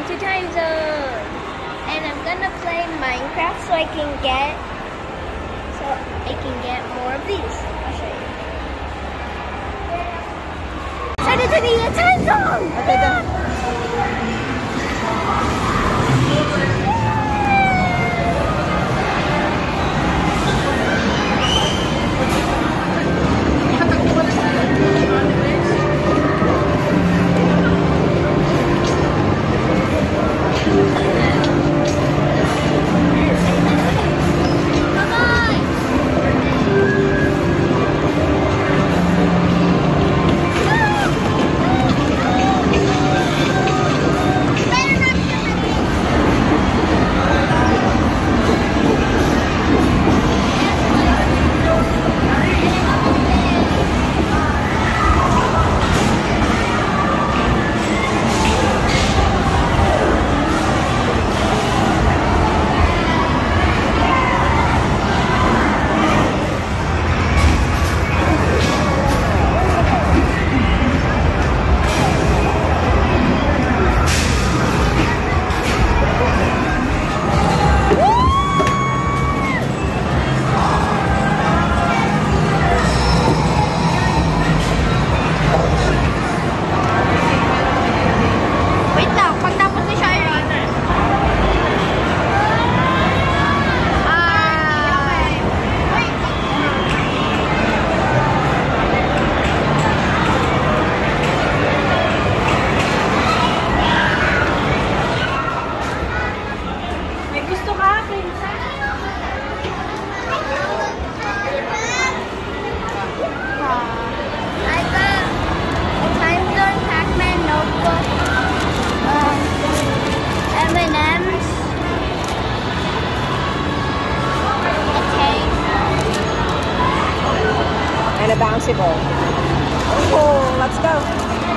to Time Zone. And I'm gonna play Minecraft so I can get more of these. I'll show you. Excited to be in Time Zone! Okay, done. And a bouncy ball. Oh, let's go.